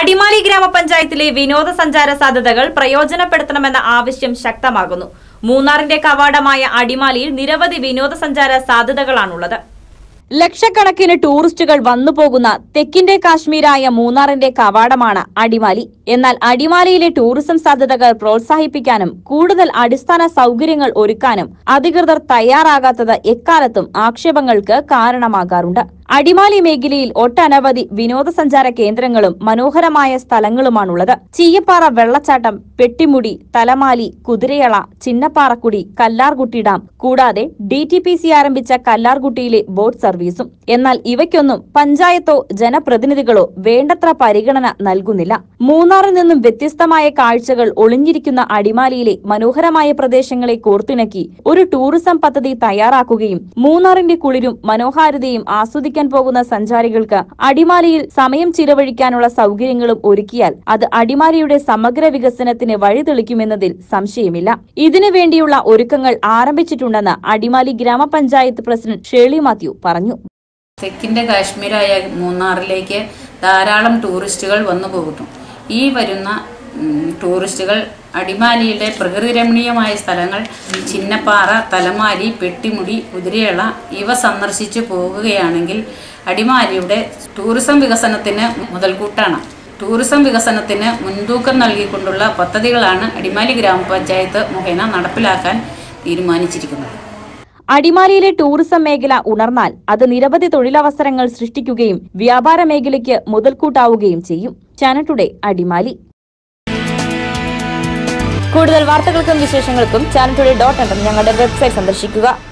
അടിമാലി ഗ്രാമപഞ്ചായത്തിലെ വിനോദസഞ്ചാര സാധ്യതകൾ പ്രയോജനപ്പെടുത്തണമെന്ന ആവശ്യം ശക്തമാകുന്നു. മൂന്നാറിന്റെ കവാടമായ അടിമാലിയിൽ നിരവധി വിനോദസഞ്ചാര സാധ്യതകളാണുള്ളത്. ലക്ഷക്കണക്കിന് ടൂറിസ്റ്റുകൾ വന്നുപോകുന്ന തെക്കിന്റെ കാശ്മീരായ മൂന്നാറിന്റെ കവാടമാണ് അടിമാലി. എന്നാൽ അടിമാലിയിലെ ടൂറിസം സാധ്യതകൾ പ്രോത്സാഹിപ്പിക്കാനും കൂടുതൽ അടിസ്ഥാന സൗകര്യങ്ങൾ ഒരുക്കാനും അധികൃതർ തയ്യാറാകാത്തത് എക്കാലത്തും ആക്ഷേപങ്ങൾക്ക് കാരണമാകാറുണ്ട്. അടിമാലി മേഖലയിൽ ഒട്ടനവധി വിനോദസഞ്ചാര കേന്ദ്രങ്ങളും മനോഹരമായ സ്ഥലങ്ങളുമാണുള്ളത്. ചീയപ്പാറ വെള്ളച്ചാട്ടം, പെട്ടിമുടി, തലമാലി, കുതിരയള, ചിന്നപ്പാറക്കുടി, കല്ലാർകുട്ടി ഡാം കൂടാതെ DTPC ആരംഭിച്ച കല്ലാർകുട്ടിയിലെ ബോട്ട് സർവീസും. എന്നാൽ ഇവയ്ക്കൊന്നും പഞ്ചായത്തോ ജനപ്രതിനിധികളോ വേണ്ടത്ര പരിഗണന നൽകുന്നില്ല. മൂന്നാറിൽ നിന്നും വ്യത്യസ്തമായ കാഴ്ചകൾ ഒളിഞ്ഞിരിക്കുന്ന അടിമാലിയിലെ മനോഹരമായ പ്രദേശങ്ങളെ കോർത്തിണക്കി ഒരു ടൂറിസം പദ്ധതി തയ്യാറാക്കുകയും മൂന്നാറിന്റെ കുളിരും മനോഹാരിതയും ആസ്വദിക്കാൻ പോകുന്ന സഞ്ചാരികൾക്ക് അടിമാലിയിൽ സമയം ചിലവഴിക്കാനുള്ള സൗകര്യങ്ങളും ഒരുക്കിയാൽ അത് അടിമാലിയുടെ സമഗ്ര വികസനത്തിന് വഴിതെളിക്കുമെന്നതിൽ സംശയമില്ല. ഇതിനു വേണ്ടിയുള്ള ഒരുക്കങ്ങൾ ആരംഭിച്ചിട്ടുണ്ടെന്ന് അടിമാലി ഗ്രാമപഞ്ചായത്ത് പ്രസിഡന്റ് ഷേർലി മാത്യു പറഞ്ഞു. തെക്കിന്റെ കാശ്മീരായ മൂന്നാറിലേക്ക് ധാരാളം ടൂറിസ്റ്റുകൾ വന്നു പോകുന്നു. ഈ വരുന്ന ടൂറിസ്റ്റുകൾ അടിമാലിയിലെ പ്രകൃതിരമണീയമായ സ്ഥലങ്ങൾ ചിന്നപ്പാറ, തലമാലി, പെട്ടിമുടി, കുതിരയള ഇവ സന്ദർശിച്ചു പോകുകയാണെങ്കിൽ അടിമാലിയുടെ ടൂറിസം വികസനത്തിന് മുതൽക്കൂട്ടാണ്. ടൂറിസം വികസനത്തിന് മുൻതൂക്കം നൽകിക്കൊണ്ടുള്ള പദ്ധതികളാണ് അടിമാലി ഗ്രാമപഞ്ചായത്ത് മുഖേന നടപ്പിലാക്കാൻ തീരുമാനിച്ചിരിക്കുന്നത്. അടിമാലിയിലെ ടൂറിസം മേഖല ഉണർന്നാൽ അത് നിരവധി തൊഴിലവസരങ്ങൾ സൃഷ്ടിക്കുകയും വ്യാപാര മേഖലയ്ക്ക് മുതൽക്കൂട്ടാവുകയും ചെയ്യും. Channel today Adimali. കൂടുതൽ വാർത്തകൾക്കും വിശേഷങ്ങൾക്കും channeltoday.in ഞങ്ങളുടെ വെബ്സൈറ്റ് സന്ദർശിക്കുക.